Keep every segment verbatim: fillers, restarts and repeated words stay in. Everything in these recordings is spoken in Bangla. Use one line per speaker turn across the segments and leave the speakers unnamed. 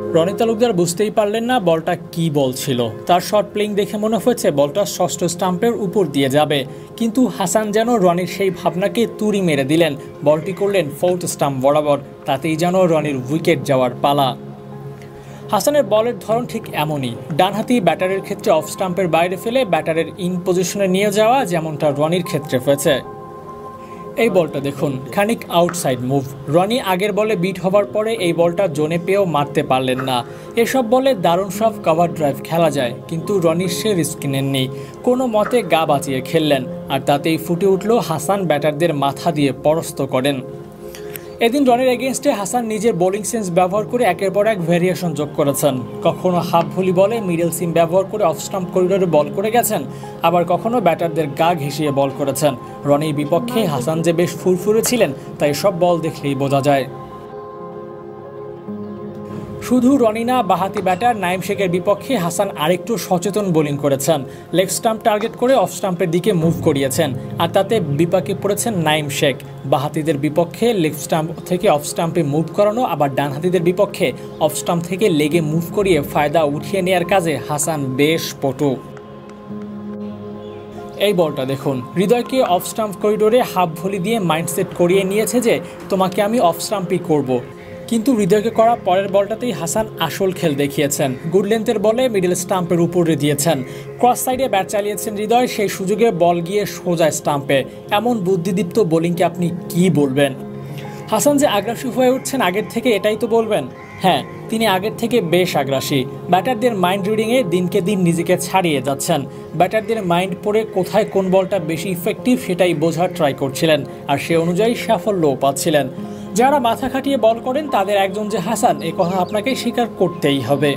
রনি তালুকদার বুঝতেই পারলেন না বলটা কি বল ছিল। তার শর্ট প্লেইং দেখে মনে হয়েছে বলটা ষষ্ঠ স্টাম্পের উপর দিয়ে যাবে, কিন্তু হাসান যেন রনির সেই ভাবনাকে তুড়ি মেরে দিলেন। বলটি করলেন ফোর্থ স্টাম্প বরাবর, তাতেই যেন রনির উইকেট যাওয়ার পালা। হাসানের বলের ধরন ঠিক এমনই, ডানহাতি ব্যাটারের ক্ষেত্রে অফ স্টাম্পের বাইরে ফেলে ব্যাটারের ইন পজিশনে নিয়ে যাওয়া, যেমনটা রনির ক্ষেত্রে হয়েছে। এই বলটা দেখুন, খানিক আউটসাইড মুভ। রনি আগের বলে বিট হবার পরে এই বলটা জোনে পেয়েও মারতে পারলেন না। এসব বলে দারুণ সব কভার ড্রাইভ খেলা যায়, কিন্তু রনির সে রিস্ক নেননি, কোনো মতে গা বাঁচিয়ে খেললেন। আর তাতেই ফুটে উঠল হাসান ব্যাটারদের মাথা দিয়ে পরাস্ত করেন। এদিন রনির এগেনস্টে হাসান নিজের বোলিং সেন্স ব্যবহার করে একের পর এক ভ্যারিয়েশন যোগ করেছেন। কখনো হাফ ভলি বলে মিডল সিম ব্যবহার করে অফ স্টাম্প করিডোরে বল করে গেছেন, আবার কখনো ব্যাটারদের গা ঘেঁষিয়ে বল করেছেন। রনির বিপক্ষে হাসান যে বেশ ফুরফুরে ছিলেন, তাই সব বল দেখলেই বোঝা যায়। শুধু রনি না, বাহাতি ব্যাটার নাইম শেখের বিপক্ষে হাসান আরেকটু সচেতন বোলিং করেছেন। লেগ স্টাম্প টার্গেট করে অফ স্টাম্পের দিকে মুভ করিয়েছেন, আর তাতে বিপাকে পড়েছেন নাইম শেখ। বাহাতিদের বিপক্ষে লেগ স্টাম্প থেকে অফ স্টাম্পে মুভ করানো, আবার ডানহাতিদের বিপক্ষে অফ স্টাম্প থেকে লেগে মুভ করিয়ে ফায়দা উঠিয়ে নেয়ার কাজে হাসান বেশ পটু। এই বলটা দেখুন, হৃদয়কে অফ স্টাম্প করিডোরে হাফ ভলি দিয়ে মাইন্ডসেট করিয়ে নিয়েছে যে তোমাকে আমি অফ স্টাম্পই করব। কিন্তু হৃদয়কে করা পরের বলটাতেই হাসান আসল খেল দেখিয়েছেন। গুড লেন্থের বলে মিডল স্টাম্পের উপরে দিয়েছেন, ক্রস সাইডে ব্যাট চালিয়েছেন হৃদয়, সেই সুযোগে বল গিয়ে সোজা স্টাম্পে। এমন বুদ্ধিদীপ্ত বোলিংকে আপনি কি বলবেন? হাসান যে আগ্রাসী হয়ে উঠছেন আগের থেকে, এটাই তো বলবেন। হ্যাঁ, তিনি আগের থেকে বেশ আগ্রাসী। ব্যাটারদের মাইন্ড রিডিংয়ে দিনকে দিন নিজেকে ছাড়িয়ে যাচ্ছেন। ব্যাটারদের মাইন্ড পড়ে কোথায় কোন বলটা বেশি ইফেক্টিভ সেটাই বোঝার ট্রাই করছিলেন, আর সে অনুযায়ী সাফল্যও পাচ্ছিলেন। যারা মাথা খাটিয়ে বল করেন তাদের একজন যে হাসান, এ কথা আপনাকে স্বীকার করতেই হবে।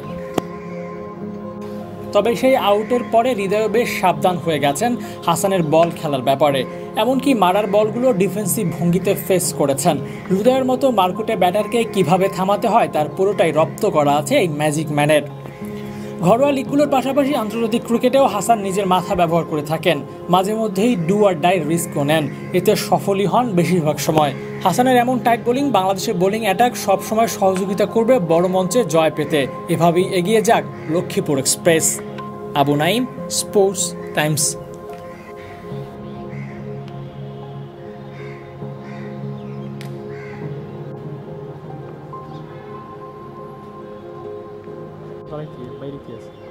তবে সেই আউটের পরে হৃদয় বেশ সাবধান হয়ে গেছেন হাসানের বল খেলার ব্যাপারে। এমনকি মারার বলগুলো ডিফেন্সিভ ভঙ্গিতে ফেস করেছেন। হৃদয়ের মতো মারকুটে ব্যাটারকে কিভাবে থামাতে হয় তার পুরোটাই রপ্ত করা আছে এই ম্যাজিক ম্যানের। ঘরোয়া লিগগুলোর পাশাপাশি আন্তর্জাতিক ক্রিকেটেও হাসান নিজের মাথা ব্যবহার করে থাকেন। মাঝে মধ্যেই ডু আর ডাই রিস্কও নেন, এতে সফলই হন বেশিরভাগ সময়। হাসানের এমন টাইট বোলিং বাংলাদেশের বোলিং অ্যাটাক সবসময় সহযোগিতা করবে বড় মঞ্চে জয় পেতে। এভাবেই এগিয়ে যাক Laxmipur express. Abu Naim, sports times.
বাইরে কি আছে?